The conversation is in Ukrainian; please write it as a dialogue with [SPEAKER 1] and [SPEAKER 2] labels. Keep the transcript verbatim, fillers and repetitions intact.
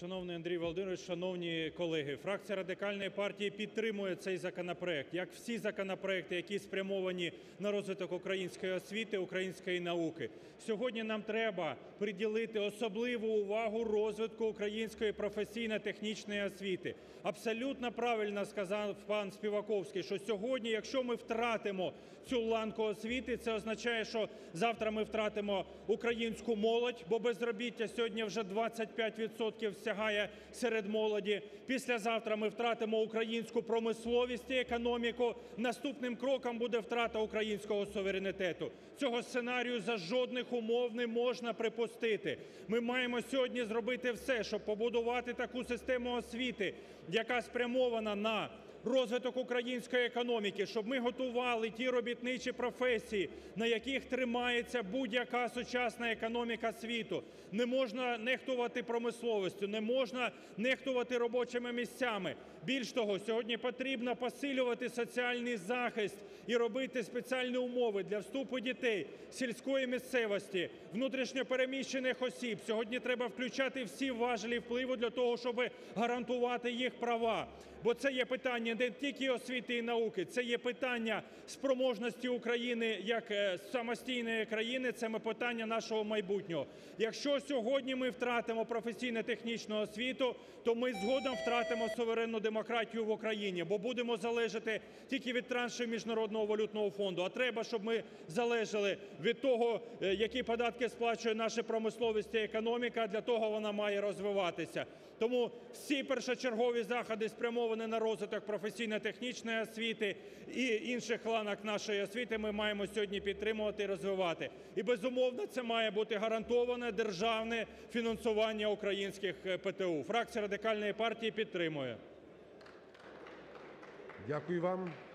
[SPEAKER 1] Шановний Андрій Володимирович, шановні колеги, фракція Радикальної партії підтримує цей законопроект, як всі законопроекти, які спрямовані на розвиток української освіти, української науки. Сьогодні нам треба приділити особливу увагу розвитку української професійно-технічної освіти. Абсолютно правильно сказав пан Співаковський, що сьогодні, якщо ми втратимо цю ланку освіти, це означає, що завтра ми втратимо українську молодь, бо безробіття сьогодні вже двадцять п'ять відсотків сягає серед молоді. Післязавтра ми втратимо українську промисловість і економіку. Наступним кроком буде втрата українського суверенітету. Цього сценарію за жодних умов не можна припустити. Ми маємо сьогодні зробити все, щоб побудувати таку систему освіти, яка спрямована на розвиток української економіки, щоб ми готували ті робітничі професії, на яких тримається будь-яка сучасна економіка світу. Не можна нехтувати промисловістю, не можна нехтувати робочими місцями. Більш того, сьогодні потрібно посилювати соціальний захист і робити спеціальні умови для вступу дітей сільської місцевості, внутрішньо переміщених осіб. Сьогодні треба включати всі важелі впливу для того, щоб гарантувати їх права. Бо це є питання не тільки освіти і науки, це є питання спроможності України як самостійної країни, це питання нашого майбутнього. Якщо сьогодні ми втратимо професійно-технічну освіту, то ми згодом втратимо суверенну демократію в Україні, бо будемо залежати тільки від траншів Міжнародного валютного фонду. А треба, щоб ми залежали від того, які податки сплачує наша промисловість і економіка, для того вона має розвиватися. Тому всі першочергові заходи спрямовані на розвиток професійно-технічної освіти і інших ланок нашої освіти ми маємо сьогодні підтримувати і розвивати. І, безумовно, це має бути гарантоване державне фінансування українських ПТУ. Фракція Радикальної партії підтримує.
[SPEAKER 2] Дякую вам.